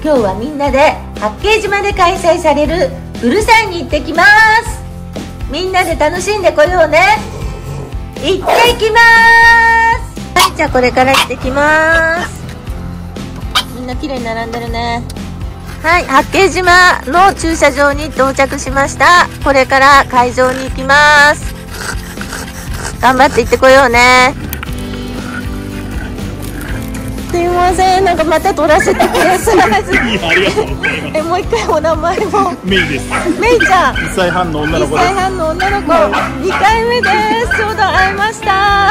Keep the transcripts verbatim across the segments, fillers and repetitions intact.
今日はみんなで八景島で開催されるブルサイに行ってきます。みんなで楽しんでこようね。行ってきます。はい、じゃあこれから行ってきます。みんな綺麗に並んでるね。はい、八景島の駐車場に到着しました。これから会場に行きます。頑張って行ってこようね。すいません、なんかまた撮らせてください。ありがとうございます。え、もう一回お名前も。 メイです。 メイちゃん。 いっさいはんの女の子です。 いっさいはんの女の子。にかいめです。ちょうど会いました。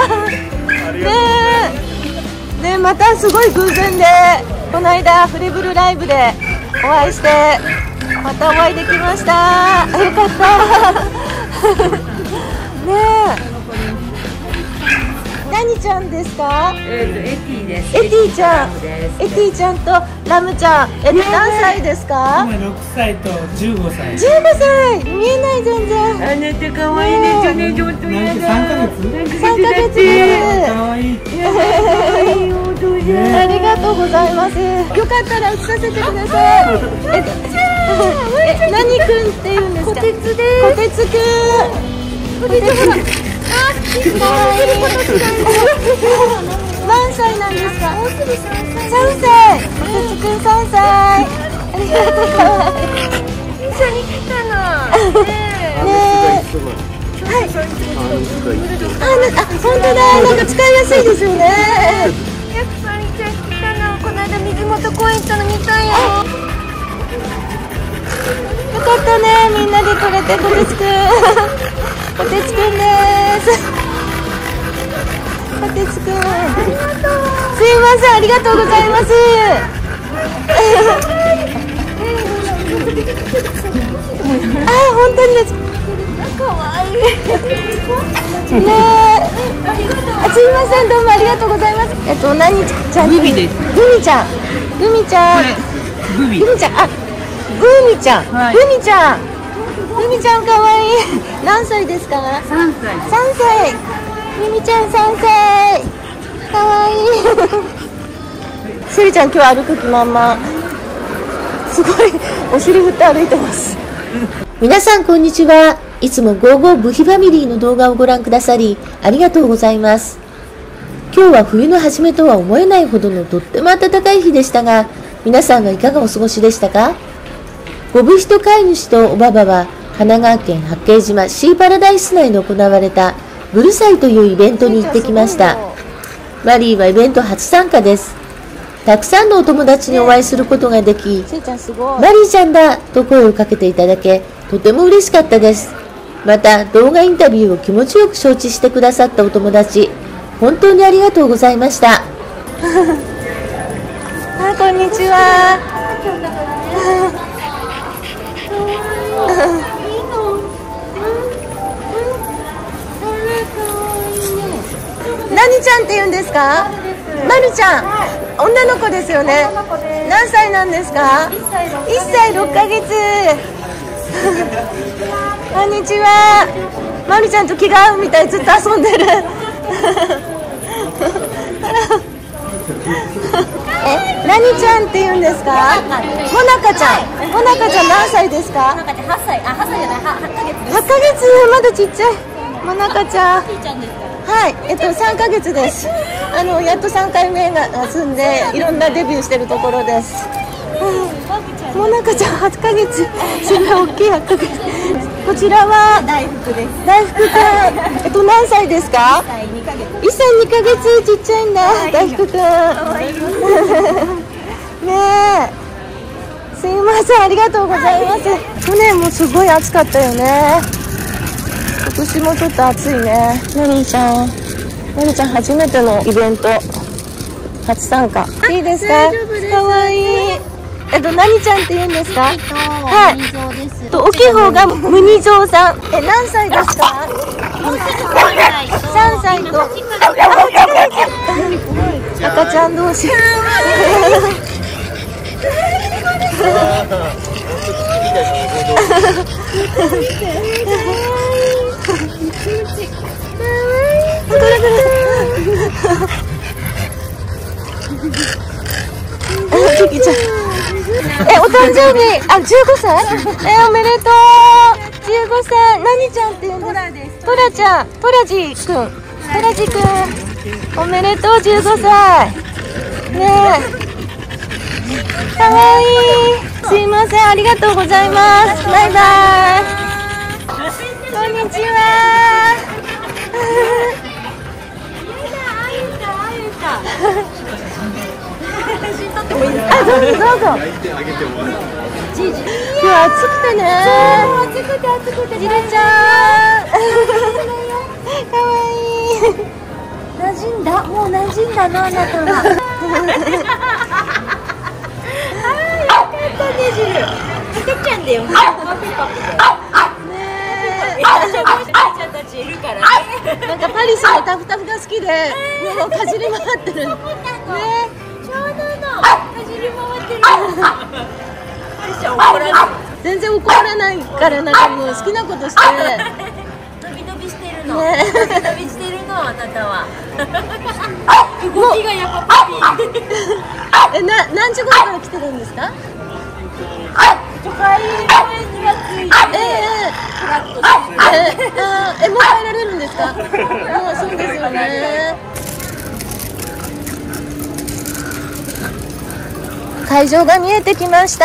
ねえ。ね、またすごい偶然で、この間フレブルライブでお会いして、またお会いできました。よかった。ねえ。何ちゃんですか？ えっとエティです。 エティちゃん。エティちゃんとラムちゃん。えっと何歳ですか？ 今ろくさいとじゅうごさい。 じゅうごさい。見えない全然。 あなた可愛いね。ちょねちょっとやだ。 三ヶ月？ 三ヶ月。 可愛い。 ありがとうございます。よかったら映させてください。え、何くんって言うんですか？こてつです。こてつくん。こてつくん。何歳なんですか？もうすぐさんさい。さんさい。こてつくんさんさい。ありがとう。一緒に来たの。ねえ。はい。あ、本当だ。なんか使いやすいですよね。 やっぱりちゃん来たの。この間水元公園行ったの見たよ。 よかったね。みんなで撮れて、こてつくん。こてつくんです。こてつくん。すいません、ありがとうございます。あ、本当にです。可愛い。ねえ。あ、すいません、どうもありがとうございます。えっと、何ちゃん。 グミです。 グミちゃん。グミちゃん。 グミ。 グミちゃん。あ、グミちゃん。グミちゃん。グミちゃん可愛い。何歳ですか？ 三歳。 三歳。グミちゃん三歳。可愛い。セリちゃん今日歩く気満々。すごいお尻振って歩いてます。皆さんこんにちは。いつもゴーゴーブヒファミリーの動画をご覧くださりありがとうございます。今日は冬の初めとは思えないほどのとっても暖かい日でしたが、皆さんはいかがお過ごしでしたか？ゴブヒと飼い主とおばばは神奈川県八景島シーパラダイス内で行われたブルサイというイベントに行ってきました。マリーはイベント初参加です。たくさんのお友達にお会いすることができ、マリーちゃんだと声をかけていただけ、とても嬉しかったです。また動画インタビューを気持ちよく承知してくださったお友達、本当にありがとうございました。あ、こんにちは。何ちゃんって言うんですか？まるちゃん。女の子ですよね。何歳なんですか？いっさいろっかげつ。こんにちは。まるちゃんと気が合うみたい、ずっと遊んでる。え、何ちゃんって言うんですか？もなかちゃん。もなかちゃん何歳ですか？ はっさい。あ、はっさいじゃない。はっかげつです。 はっかげつ、まだちっちゃい。もなかちゃん。はい、えっとさんかげつです。あのやっとさんかいめが済んで、いろんなデビューしてるところです。もなかちゃんはっかげつ、すごい大きいはっかげつ。こちらは大福です。 大福くん。えっと何歳ですか？いっさいにかげつ、ちっちゃいんだ。大福くん。ねえ。すいません、ありがとうございます。去年もすごい暑かったよね。今年もちょっと暑いね。なるちゃん。なるちゃん初めてのイベント。初参加。いいですか？かわいい。えっと、何ちゃんって言うんですか？はい。と、大きい方がムニゾウさん。え、何歳ですか？さんさいと。赤ちゃん同士。キキちゃん。 え、お誕生日、あ、じゅうごさい。え、おめでとう。じゅうごさい、何ちゃんって言うんです。トラちゃん、トラジくん、トラジくん。おめでとう、じゅうごさい。ねえ。かわいい。すいません、ありがとうございます。バイバイ。こんにちは。あ、どうぞどうぞ。今日暑くてね。暑くて暑くて。ジルちゃん。かわいい。 馴染んだ、もう馴染んだの、あなたは。あー、よかったね、ジル。赤ちゃんだよ。ねえ。赤ちゃんたちいるからね。 なんかパリスのタフタフが好きで、もうかじり回ってる。ね。 ちょうどの、かじり回ってる。パリちゃん怒らない。 全然怒らないからなんかもう好きなことして。 伸び伸びしてるの。 ね伸び伸びしてるの、あなたは。動きがやっぱパピー。 え、な、何時頃から来てるんですか？ 都会公園にはついて。 ええフラッとしてええあーえ、もう帰られるんですか？もうそうですよね。会場が見えてきました。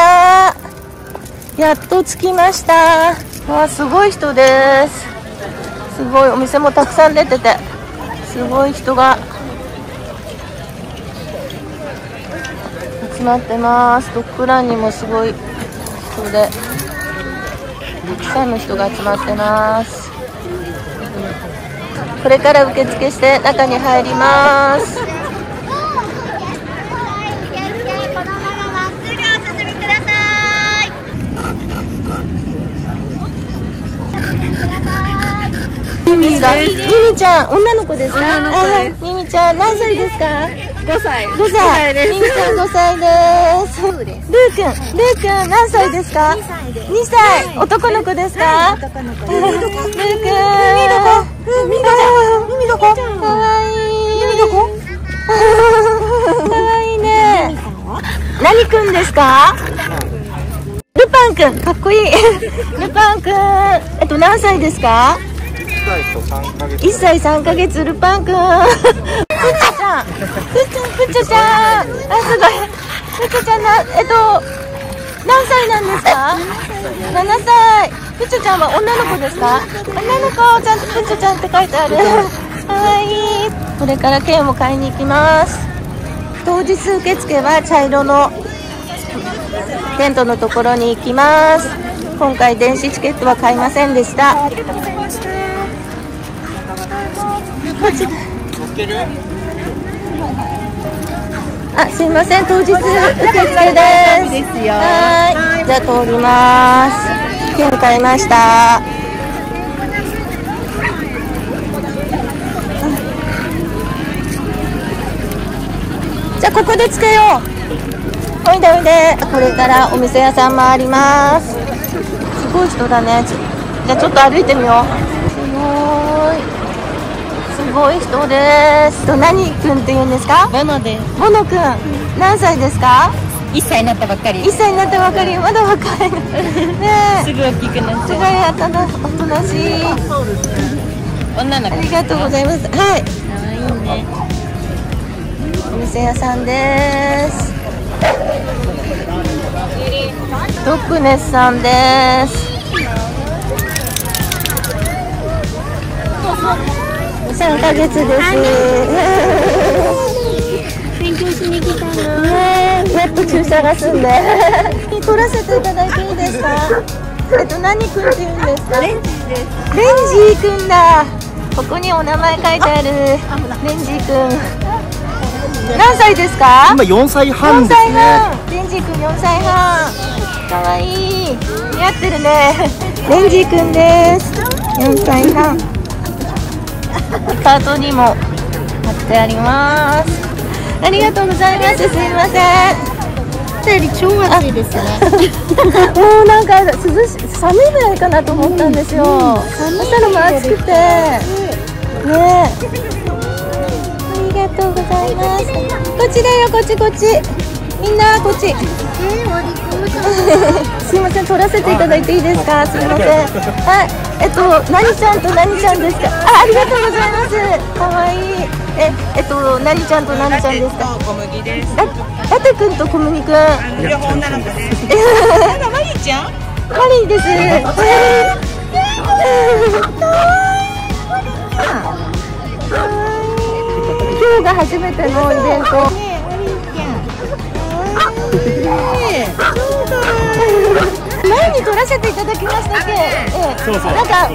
やっと着きました。わあ、すごい人です。すごい、お店もたくさん出てて、すごい人が集まってます。ドッグランにもすごい人で、たくさんの人が集まってます。これから受付して中に入ります。ミミが、ミミちゃん、女の子ですか？女の子です。ミミちゃん、何歳ですか？ ごさい。 ごさい。ミミちゃんごさいです。ルーくん、ルーくん、何歳ですか？にさいです。にさい。男の子ですか？ 男の子。 ルーくん。ミミどこ？ミミどこ？ミミどこ？かわいい。ミミどこ？かわいいね。何くんですか？ルパンくん、かっこいい。ルパンくん、えっと何歳ですか？いっさいさんかげつ、ルパンくん。ふっちゃちゃん、ふっちゃん、ふっちゃちゃん。あ、すごい。ふっちゃちゃんな、えっと、何歳なんですか？ななさい。ふっちゃちゃんは女の子ですか？女の子、ちゃんとふっちゃちゃんって書いてある。かわいい。これから券を買いに行きます。当日受付は茶色のテントのところに行きます。今回電子チケットは買いませんでした。あ、すいません、当日受付です。はい、じゃあ通ります。券買いました。じゃあここでつけよう。おいでおいで。これからお店屋さん回ります。すごい人だね。じゃあちょっと歩いてみよう。すごい。すごい人です。と何くんって言うんですか？ ボノです。 ボノくん、何歳ですか？ いっさいになったばっかり。 いっさいになったばかり。まだ若い。ねえ。 すぐ大きくなっちゃう。 すごいおとなおとなしい。 女の子。 ありがとうございます。はい。 可愛いね。 お店屋さんです。ドッグネスさんです。さんかげつです。 勉強しに来たの。 ねえ、やっと注射が済んで。取らせていただいていいですか？えっと、何くんって言うんですか？ レンジです。 レンジーくんだ。ここにお名前書いてある。レンジーくん。何歳ですか？ 今よんさいはんですね。 レンジーくんよんさいはん。かわいい。似合ってるね。レンジーくんです。よんさいはん。カートにも貼ってあります。ありがとうございます。すいません。より超暑いですね。もうなんか涼し寒いぐらいかなと思ったんですよ。朝のも暑くて。ねえ。ありがとうございます。こっちだよ、こっちこっち。みんなこっち。 えー、割り込むすいません、撮らせていただいていいですか。すいません。はい、えっと、なにちゃんとなにちゃんですか。あ、ありがとうございます。可愛いい。え、えっと、なにちゃんとなにちゃんですか。 小麦です。 ララテ君と小麦君。 両方女の子です。マリーちゃん。 マリーです。今日が初めてのイベント。前に撮らせていただきましたっけ。 そうそう。 なんか。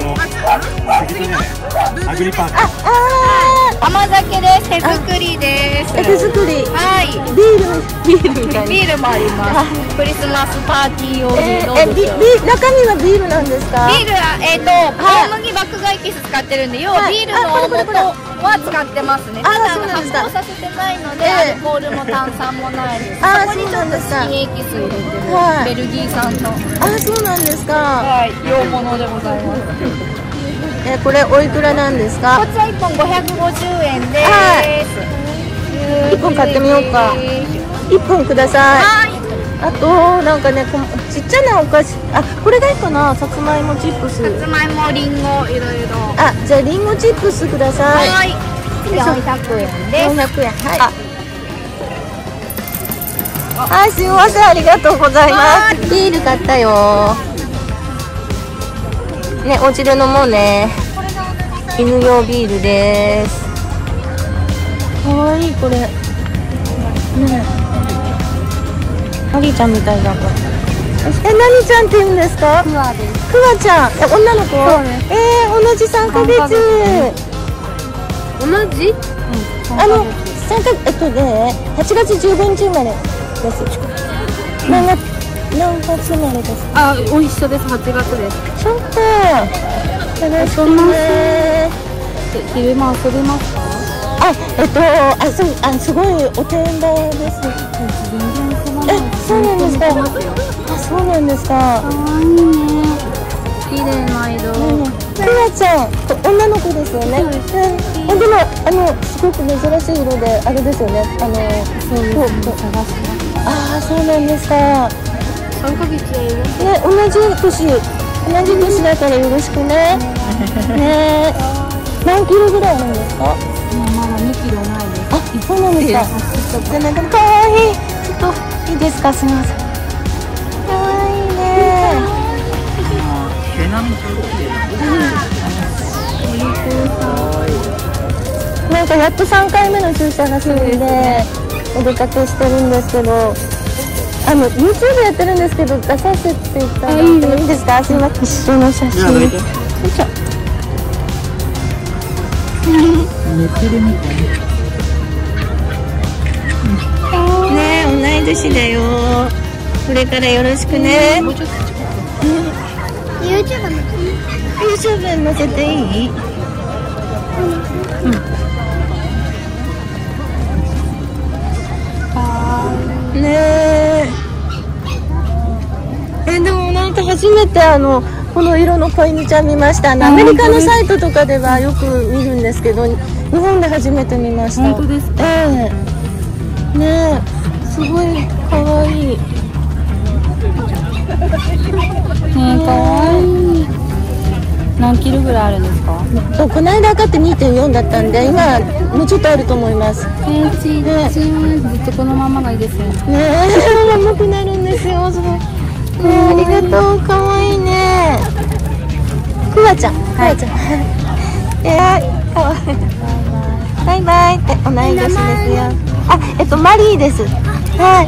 アグリパーク。 あ、あ甘酒です。手作りです。 あ、手作り。 はい。 ビール、ビールみたいな。 ビールもあります。クリスマスパーティー用の。 えー、え、ビ、ビ、中身はビールなんですか。 ビールは、えっと、小麦麦芽エキス使ってるんで、要はビールの元。は使ってますね。ただ発酵させてないので、アルコールも炭酸もないです。そこにちょっと新エキス入れてる。ベルギー産の。 あ、そうなんですか。 はい、洋物でございます。 え、これおいくらなんですか。 こちらいっぽんごひゃくごじゅうえんです。 いっぽん買ってみようか。いっぽんください。はい。あとなんかね、こちっちゃなお菓子、あ、これがいいかな。さつまいもチップス。 さつまいも、りんご、いろいろ。 あ、じゃありんごチップスください。 はい。よんひゃくえんです。 よんひゃくえん。はい。はい、すみません、ありがとうございます。ビール買ったよ。ね、お家で飲もうね。犬用ビールです。かわいい、これ。ね。マリーちゃんみたいだ、これ。え、何ちゃんって言うんですか。 クワです。 クワちゃん、え、女の子。えー、同じ三ヶ月。 同じ。 あの、三ヶ、えっとね、八月十五日生まれです。何月、何月生まれですか。 あ、お一緒です。八月です。 そっか。よろしくね。 昼間遊びますか。 あ、えっと、あ、そう、あ、すごいおてんばです。え、そうなんですか。あ、そうなんですか。 可愛いね。綺麗な色。 クワちゃん、女の子ですよね。うん、でも、あの、すごく珍しい色で、あれですよね。あの、 そうですね。探します。 ああ、そうなんですか。 三ヶ月やよ。 ね、同じ年、同じ年だからよろしくね。ね、何キロぐらいなんですか。 まだにキロないです。 あ、そうなんですか。じゃなんか可愛い。ちょっといいですか、すみません。可愛いね。なんかやっとさんかいめの注射がするんでお出かけしてるんですけど、あの ユーチューブ やってるんですけど出させていただいていいですか。すみません、一緒の写真。よいしょ。寝てるみたいね。同い年だよ。これからよろしくね。 ユーチューブユーチューブ に載せていい？うん。ねえ。え、でもなんか初めてあのこの色の子犬ちゃん見ました。あのアメリカのサイトとかではよく見るんですけど、日本で初めて見ました。 本当ですか？ ええ。ねえ、すごい可愛い。 ね、かわいい。何キロぐらいあるんですか。 この間測って にてんよん だったんで、今もうちょっとあると思います。 えー、ちーちーずっとこのままがいいですね。 ねえ、重くなるんですよ。すごい。ねえ、ありがとう、可愛いね。クワちゃん、クワちゃん。えー、可愛い。バイバイ。え、同い年ですよ。あ、えっとマリーです。はい。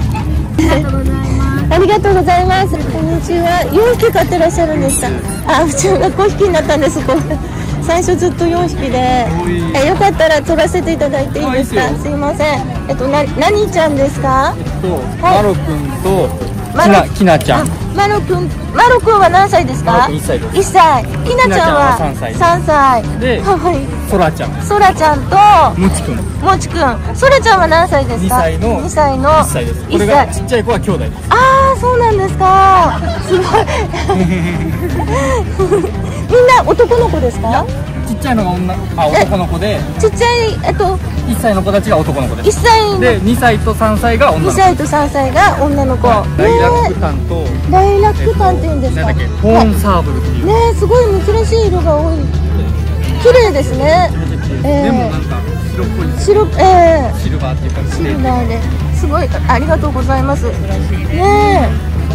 ありがとうございます。こんにちは。よんひき飼ってらっしゃるんですか。あ、うちがごひきになったんです。これ最初ずっとよんひきで、え、よかったら撮らせていただいていいですか。すいません。えっとな何ちゃんですか。 マロくんときなきなちゃん。 マロくん、マロくんは何歳ですか。いっさいです。いっさい。きなちゃんはさんさい。さんさいで、 そらちゃん。 そらちゃんともちくん。 もちくん。そらちゃんは何歳ですか。 にさいの。 にさいの。 いっさいです。これがちっちゃい子は兄弟です。 ああ、そうなんですか。すごい。みんな男の子ですか。 ちっちちゃいのが女あ男の子で、 ちっちゃいえっといっさいの子たちが男の子です。 いっさいでにさいとさんさいが女のに子。 さいとさんさいが女の子。 ライラックタンと、 ライラックタンって言うんですか。 なんだっけ、ホーンサーブルっていう。 ねえ、すごい珍しい色が多い。綺麗ですね。 でもなんか白っぽい。 白、ええシルバーっていうかシルバーで、すごいありがとうございます。ねえ。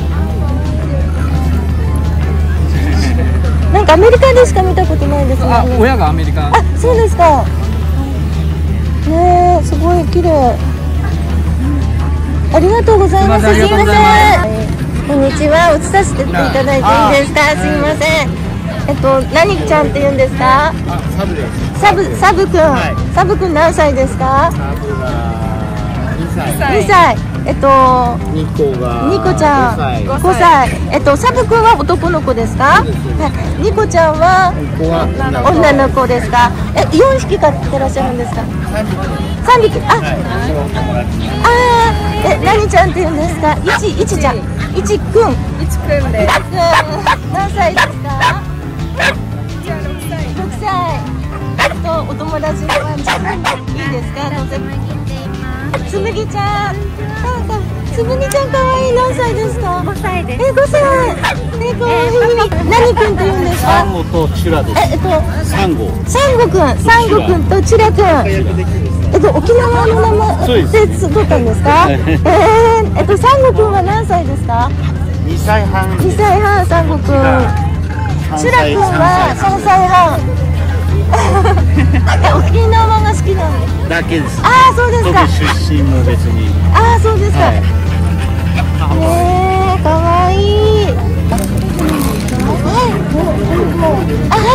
なんかアメリカでしか見たことないですね。 あ、親がアメリカ。 あ、そうですか。ねえ、すごい綺麗。ありがとうございます。すいません。こんにちは。映させていただいていいですか。すいません。えっと、何ちゃんって言うんですか。 あ、サブです。 サブ、サブくん。 はいサブくん何歳ですか。 サブがにさい。 にさい。えっと。 ニコがニコちゃんごさい。えっとサブくんは男の子ですか。はいニコちゃんはニコは女の子ですか。え、よんひき飼ってらっしゃるんですか。さんびき。あ、あー、え、何ちゃんって言うんですか。いち、いちちゃん。いちくん。いちくんです。何歳ですか。ろくさい。とお友達のワンちゃんいいですか。つむぎちゃん。つむぎちゃん可愛い。何歳ですか。ごさいです。え、ごさい。え、可愛い。何くんって言うんですか。 サンゴとチュラです。 え、えっとサンゴ。 サンゴくん、サンゴくんとチュラくん。えっと沖縄の名前で取ったんですか。えー、えっとサンゴくんは何歳ですか。 にさいはん。 にさいはん、サンゴくん。チュラくんはさんさいはん。沖縄が好きなんです。 だけです。 ああ、そうですか。 出身も別に。 ああ、そうですか。 はいねえ、かわいい。はい。あ、はい。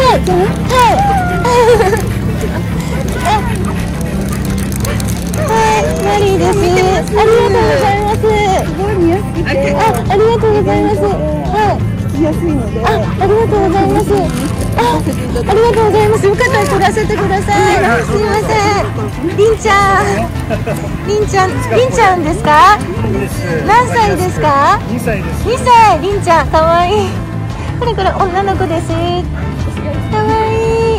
はい。はい、マリーです。ありがとうございます。あ、ありがとうございます。はい。聞きやすいので。あ、ありがとうございます。あ、ありがとうございます。よかったら撮らせてください。すみません。りんちゃん。りんちゃん、りんちゃんですか。何歳ですか。 にさいです。 にさい、りんちゃん、可愛い。これこれ女の子です。可愛い。 イ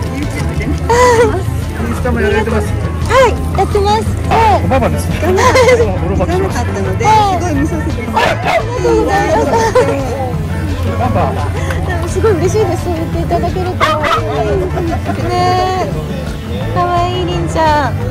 ンスタもやられてます。 はい、やってます。はおばばです。ボロバキします。 い。すごい見させてください。ありがとうございます。 ババ。 すごい嬉しいです。そう言っていただけると。ねえ、可愛いりんちゃん。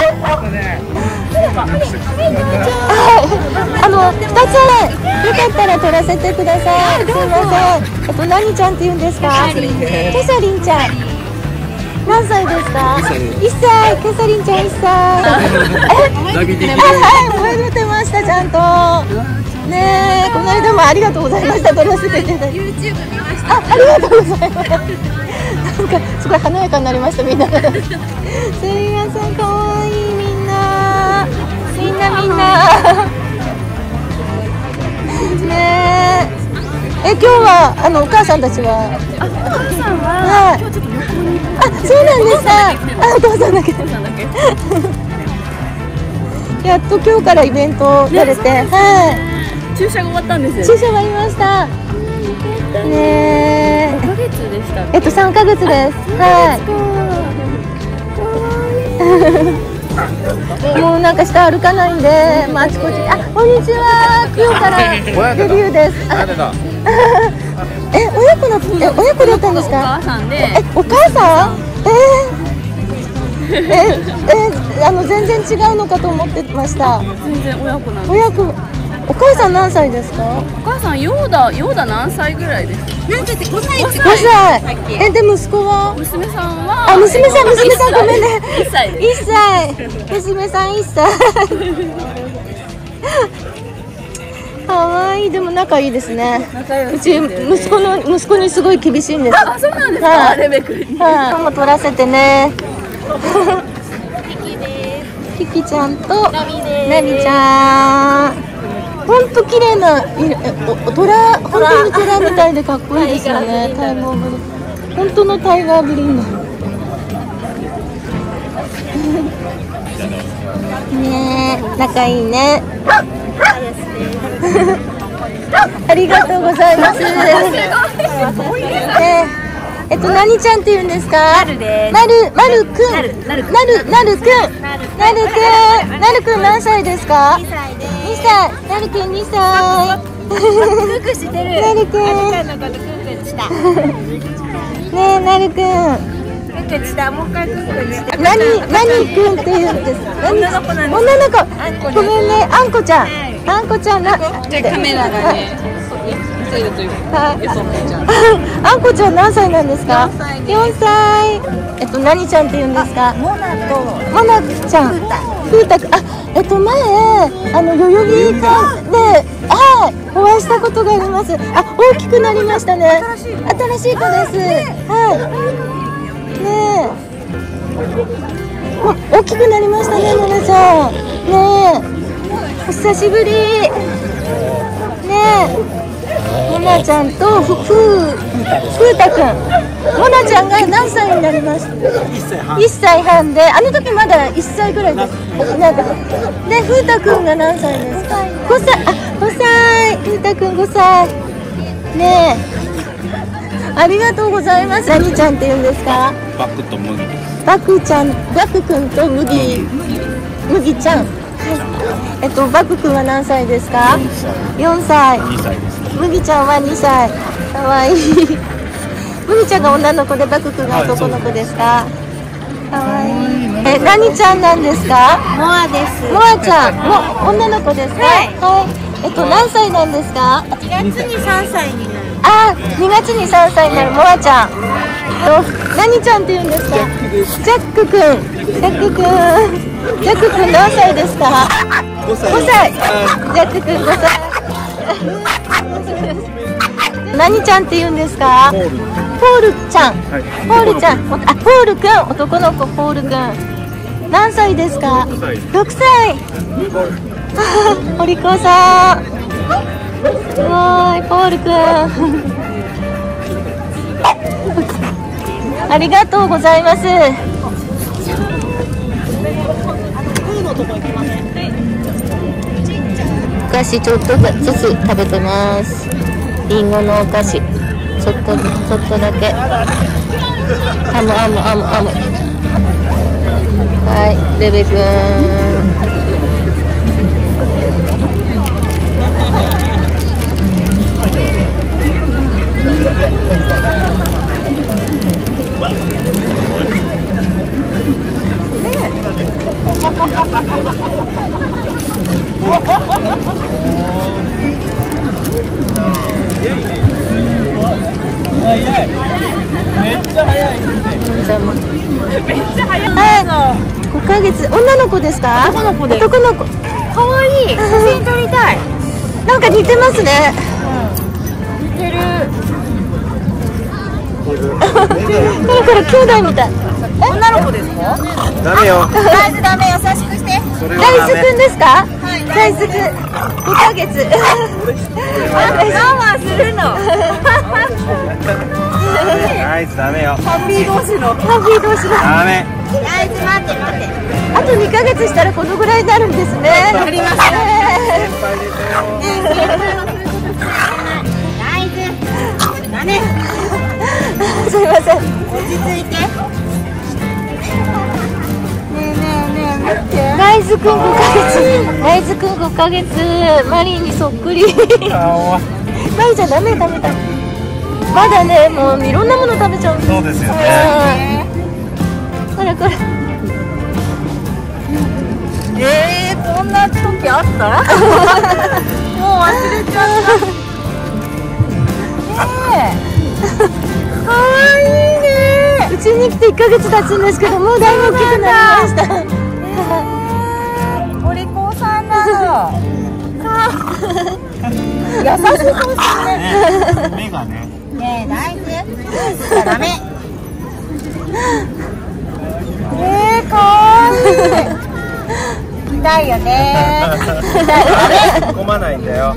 あの二つよかったら撮らせてください。すみません。えっと何ちゃんって言うんですか。ケサリンちゃん。何歳ですか。いっさい。ケサリンちゃんいっさい。はいはい、覚えてましたちゃんと。ねえ、この間もありがとうございました。撮らせていただいて。YouTube 見ました。あ、ありがとうございます。なんかすごい華やかになりましたみんな。すみません、可愛いみんな。みんなみんな。ねえ。え、今日はあのお母さんたちは。あ、お母さんは。はい。今日ちょっと旅行に。あ、そうなんですか。あ、お父さんだけ。お父さんだけ。やっと今日からイベントやれて、はい。 注射が終わったんですよ。 注射終わりました。ねえ。 何ヶ月でしたっけ。 えっとさんかげつです。はい。もうなんか下歩かないんで、まああちこち。あ、こんにちは。今日からデビューです。あえ、親子のえ親子だったんですか。 お母さんで。 え、お母さん？えー、ええあの全然違うのかと思ってました。 全然親子なんです。 親子。お母さん何歳ですか。 お母さんヨーダヨーダ何歳ぐらいですか。 なんだってごさい。 ごさい。え、で息子は。 娘さんは。 あ、娘さん娘さんごめんね。 いっさいです。 いっさい。娘さんいっさい。可愛い。でも仲いいですね。うち息子の息子にすごい厳しいんです。 あ、そうなんですか。レベクに。 はい。今日も撮らせてね。キキちゃんとナミちゃん。本当綺麗なトラ、本当にトラみたいでかっこいいですよね。タイガーブリン。本当のタイガーブリンの。ねえ、仲いいね。ありがとうございます。ね、 えっと何ちゃんって言うんですか？なるです。なる、まるくん。なる、なる、なる、なるくん。なるくん。なるくん何歳ですか？にさいです。にさい。なるくんにさい。ククしてる。なるくん。あるちゃんのことククした。ねえ、なるくん。ククした。もう一回ククして。なに、なにくんって言うんです。女の子なんです。女の子。ごめんね、あんこちゃん。あんこちゃんな。 でカメラがね。そういうというか。 あんこちゃん何歳なんですか？よんさい。えっと何ちゃんって言うんですか？モナとモナちゃん。ふうたくん。あ、えっと前あの代々木館ではいお会いしたことがあります。あ、大きくなりましたね。新しい子です。はい。ねえ。お大きくなりましたね、モナちゃん。ねえ。お久しぶり。ねえ。モナちゃんとふふふうたくん。モナちゃんが何歳になりました？いっさいはんで、あの時まだいっさいぐらいです。なんかで、ふうたくんが何歳ですか？ごさい。あ、ごさい。ふうたくんごさい。ねえ。ありがとうございます。何ちゃんって言うんですか？ バクと麦。 バクちゃん、バクくんと麦、麦ちゃん。えっと、バクくんは何歳ですか？よんさい。 にさいです。 麦ちゃんはにさい。かわいい。麦ちゃんが女の子でバクくんが男の子ですか？かわいい。え、何ちゃんなんですか？モアです。モアちゃん、も女の子ですか？はい。はい。えっと何歳なんですか？にがつにさんさいになる。あ、にがつにさんさいになるモアちゃん。と何ちゃんって言うんですか？ジャックくん。ジャックくん。ジャックくん何歳ですか？ごさい。ごさい。ジャックくんごさい。何ちゃんって言うんですか？ポール。ポールちゃん。はい、ポールちゃん。あ、ポールくん。男の子、ポールくん。何歳ですか？ろくさい。お利口さん。すごい、ポールくん。ありがとうございます。お菓子ちょっとずつ食べてます。リンゴのお菓子ちょっとちょっとだけあむあむあむあむ。はい、ベベくん。ごかげつ、女の子ですか？男の子です。男の子。可愛い。写真撮りたい。なんか似てますね。うん、似てる。これから兄弟みたい。女の子ですか？ ダメよ。 大豆ダメ、優しくして。 大豆くんですか？はい、大豆くん。ごかげつ。 我慢するの。 ナイスダメよ。 ハッピー同士の。 ハッピー同士の。 ダメ。 大豆待って待って。 あとにかげつしたらこのぐらいになるんですね。 ありますね。大豆。ダメ。 すいません。 落ち着いて。ねえねえねえ待って。 大豆くんごかげつ。大豆くんごかげつ。マリーにそっくり。マリーちゃんダメダメダメ。まだね、もういろんなもの食べちゃうんです。 そうですよね。 これこれ。 えー、こんな時あった？もう忘れちゃった。ねえ。かわいいね。 うちに来ていっかげつ経つんですけど、もうだいぶ大きくなりました。 お利口さんなの。優しいかもしれない。 目がね。 ねえ、大豆。ダメ。えー、かわいい。痛いよね。痛いよね。 込まないんだよ。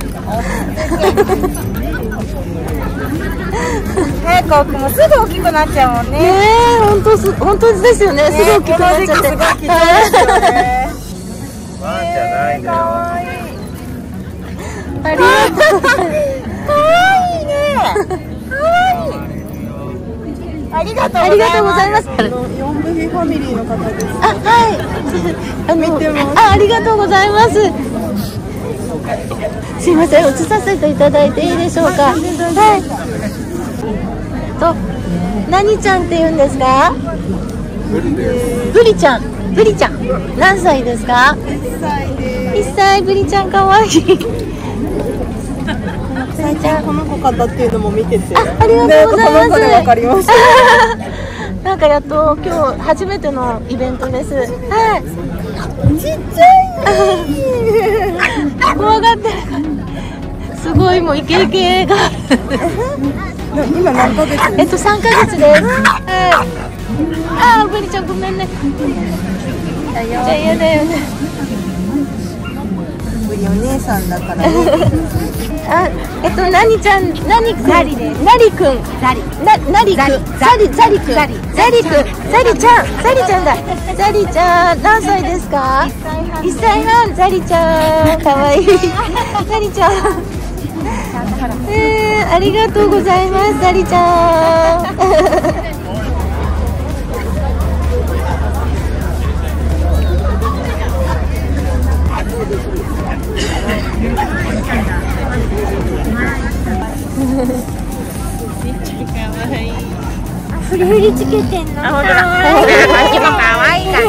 ねえ、こうくんもすぐ大きくなっちゃうもんね。 ねえ、本当す、本当ですよね。すぐ大きくなっちゃって。 すごい貴重ですよね。 ワンじゃないんだよ。 かわいい。 ありがとう。 かわいいね。かわいい。 ありがとうございます。 四部ファミリーの方です。 あ、はい。あの、あ、ありがとうございます。すいません、映させていただいていいでしょうか。はい。と、何ちゃんって言うんですか？ブリちゃん。ブリちゃん。何歳ですか？ いっさいです。 いっさい、ブリちゃん可愛い。 最近この子方っていうのも見てて。 あ、ありがとうございます。 この子でわかりました。 なんかやっと今日初めてのイベントです。はい。 ちっちゃい。 怖がってる。すごいもうイケイケが。 今何ヶ月？ えっとさんかげつです。はい。あー、ブリちゃんごめんね。だよ。じゃあ嫌だよね。 ブリお姉さんだからね。 あ、えっと何ちゃん、何くん、ナリです。ナリくん、ザリ、な、ナリくん、ザリ、ザリくん、ザリ、ザリくん、ザリちゃん、ザリちゃんだ。ザリちゃん、何歳ですか？いっさいはん、ザリちゃん、可愛い。ザリちゃん。えー、ありがとうございます、ザリちゃん。フリフリつけてんの。あ、ほんとだ。こっちも可愛かった。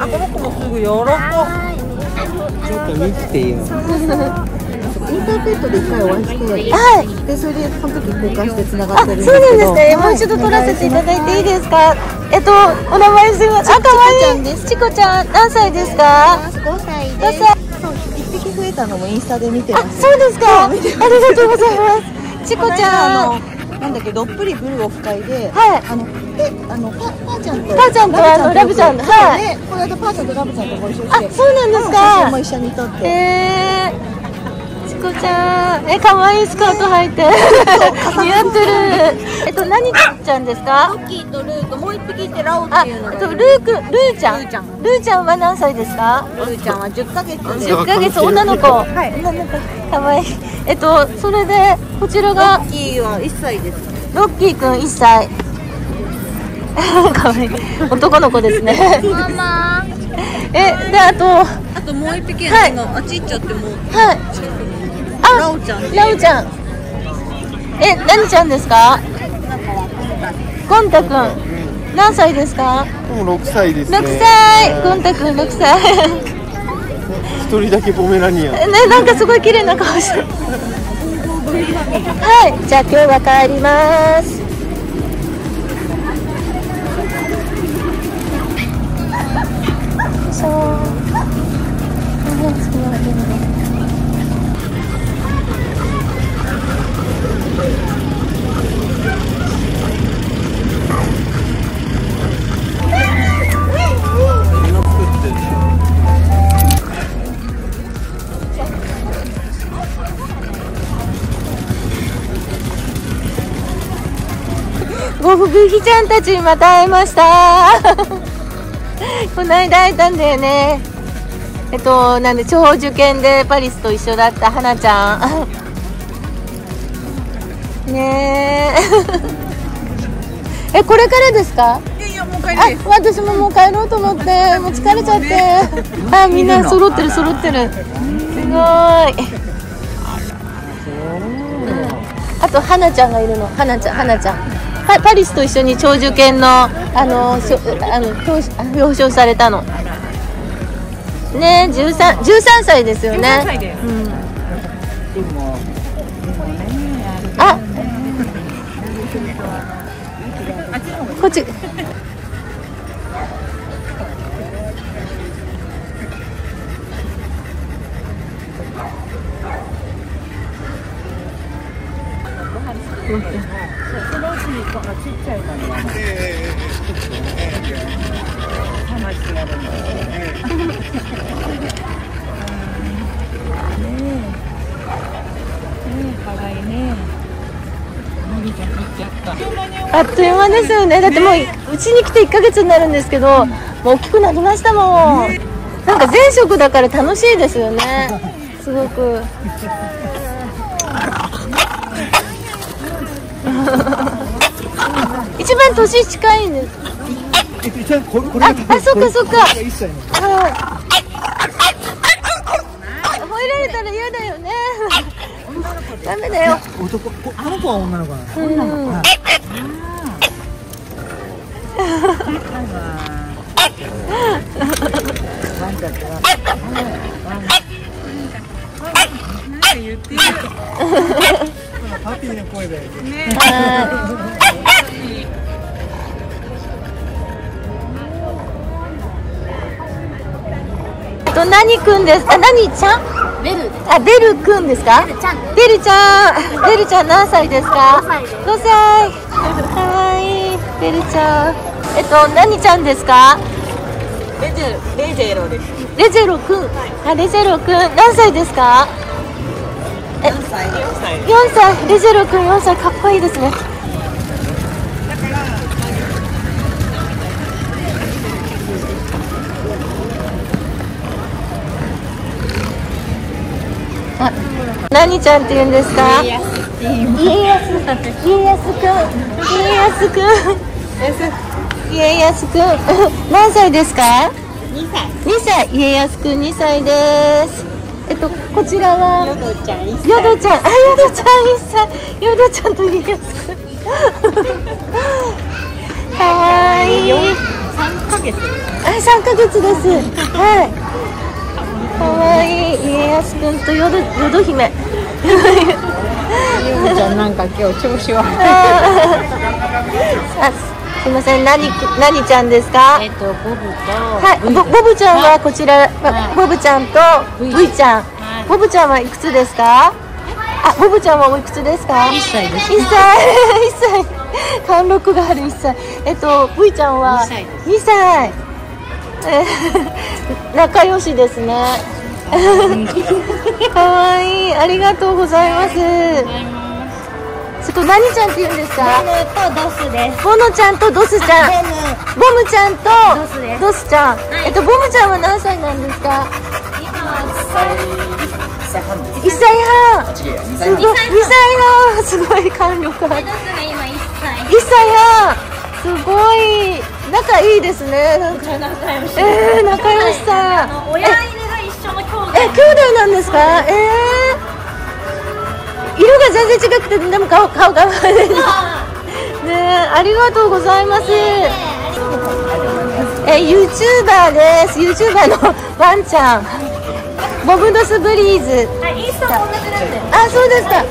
あ、この子もすぐ喜ぶ。 ちょっと見てよ。 インターネットで一回お会いして、 はい。 でそれでその時交換してつながあ、 ってるんそうですけど。 なんですね。もう一度撮らせていただいていいですか。えっと、お名前すみません。あ、可愛い。チコちゃん、何歳ですか？ ごさいごさい。 そう、一匹増えたのもインスタで見てまあ、 す。 そうですか。ありがとうございます。チコちゃん。 あのなんだっけ、どっぷりブルオフ会で、 はい。 あので、あのパパーちゃんとパーちゃんとあのラブちゃんはい。 はいで、この間パーちゃんとラブちゃんとご一緒して、 あ、そうなんです写真かも。一緒に撮って。 えー。チコちゃん、え、可愛いスカート履いて。似合ってる。えっと、何ちゃんですか？ ロッキーとルーともう一匹いてラオっあ、 ていうのがえっと、ルーくん、ルーちゃん。ルーちゃんは何歳ですか？ ルーちゃんはじゅっかげつじゅっかげつ、女の子。 はい。女の子。 可愛い。えっと、それで、こちらが。 ロッキーはいっさいです。 ロッキーくんいっさい。可愛い。男の子ですね。 ママえ、で、あと、はあともう一匹はいあっち行っちゃっても、 い。あ、 ラオちゃん。 ラウちゃん。え、何ちゃんですか？ゴンタくん。何歳ですか？ もうろくさいですね。 ろくさい。ゴンタくんろくさい。 一人だけポメラニアン。 ね、なんかすごい綺麗な顔してる。はい、じゃあ今日は帰ります。そう。ごふぐひちゃんたちにまた会えました。この間会えたんだよね。えっとなんで地方受験でパリスと一緒だった花ちゃん。ねえ。え、これからですか？ いやいや、もう帰りあ、 です。 私ももう帰ろうと思ってもう疲れちゃって。あ、みんな揃ってる揃ってる。すごい。あと花ちゃんがいるの。花ちゃん、花ちゃん。パ, パリスと一緒に長寿犬のあのしょあの表表彰されたの。ね、十三十三歳ですよね。うん、あ、こっち。あっという間ですよね。だってもううちに来ていっかげつになるんですけど、もう大きくなりましたもん。なんか前職だから楽しいですよね。すごく。い一番年近いんです。あ、あ、そっかそっか。はい。吠えられたら嫌だよね。ダメだよ。 男、あの子は女の子なの。 女の子。 言ってる。パピーの声だよね。 と何くんです。あ、何ちゃん？ベル。あ、ベルくんですか？ベルちゃん。ベルちゃん。ベルちゃん何歳ですか？ごさい。かわいい。ベルちゃん。えっと何ちゃんですか？レジェロ。レジェロです。レジェロくん。あ、レジェロくん何歳ですか？え、よんさい。よんさい。レジェロくんよんさい。かっこいいですね。あ、何ちゃんって言うんですか？家康。家康。家康くん。家康くん。家康くん。何歳ですか？にさい。にさい。家康くんにさいです。えっとこちらはヨドちゃん。ヨドちゃん。あ、ヨドちゃんいっさい。ヨドちゃんと家康くん。かわいい。さんかげつ。あ、さんかげつです。はい。かわいい。家康くんとヨド、ヨド姫。ヨドちゃんなんか今日調子悪い。あ、すみません、何、何ちゃんですか？えっと、ボブと。はい、ボ、ボブちゃんはこちら、ボブちゃんと V ちゃん。ボブちゃんはいくつですか？あ、ボブちゃんはおいくつですか？いっさいです。いっさい。いっさい。貫禄があるいっさい。えっと、V ちゃんはにさい。えー、仲良しですね。かわいい。ありがとうございます。そこ何ちゃんって言うんですか？ボムとドスです。ボノちゃんとドスちゃん。ボムちゃんとドスちゃん。えっとボムちゃんは何歳なんですか？いっさいはん。すごい。にさいはん。すごい貫禄ある。いっさいはん。すごい仲いいですね。なんか仲良し。えー、仲良しさん。親入れが一緒の兄弟。え、兄弟なんですか？えー。色が全然違くて、でも顔、顔が。ねえ、ありがとうございます。え、ユーチューバーです。ユーチューバーのワンちゃん。ボブドスブリーズ。あ、インスタも同じなんで。あ、そうですか。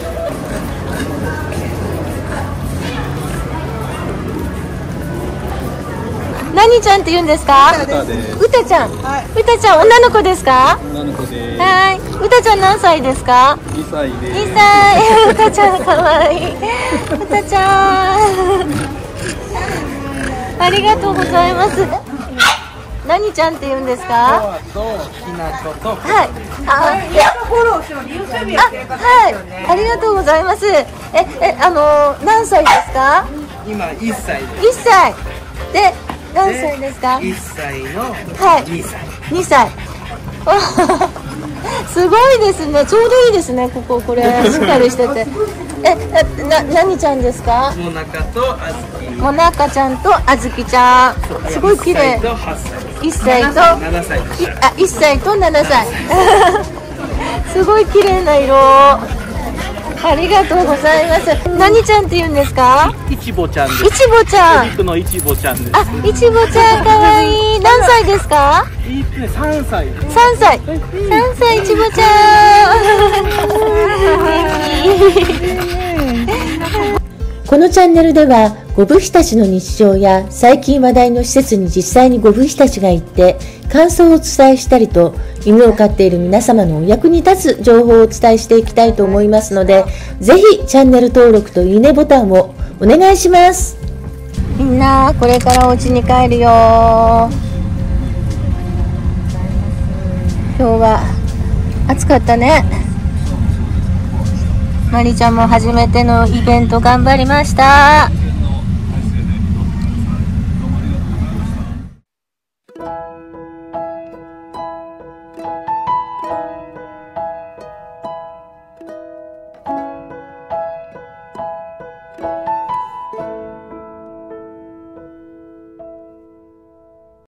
何ちゃんって言うんですか？うたちゃん。うたちゃん、女の子ですか？女の子です。はい。うたちゃん何歳ですか？にさいです。にさい。うたちゃん可愛い。うたちゃん。ありがとうございます。何ちゃんって言うんですか？はい。あ、フォローしても YouTube やってる方ですよね。ありがとうございます。え、え、あの何歳ですか？ 今いっさいです。 いっさい。で。何歳ですか？ いっさいのにさい。 にさい。すごいですね。ちょうどいいですね。こここれしっかりしてて。え、な何ちゃんですか？ もなかとあずき。 もなかちゃんとあずきちゃん。すごい綺麗。いっさいとななさい。あ、いっさいとななさい。すごい綺麗な色。ありがとうございます。何ちゃんって言うんですか？ いちぼちゃんです。 いちぼちゃん。 肉のいちぼちゃんです。 あ、いちぼちゃん可愛い。何歳ですか？ さんさい。 さんさい。さんさいいちぼちゃん。このチャンネルではごぶひたちの日常や最近話題の施設に実際にごぶひたちが行って感想をお伝えしたりと、犬を飼っている皆様のお役に立つ情報をお伝えしていきたいと思いますので、ぜひチャンネル登録といいねボタンをお願いします。みんなこれからお家に帰るよ。今日は暑かったね。まりちゃんも初めてのイベント頑張りました。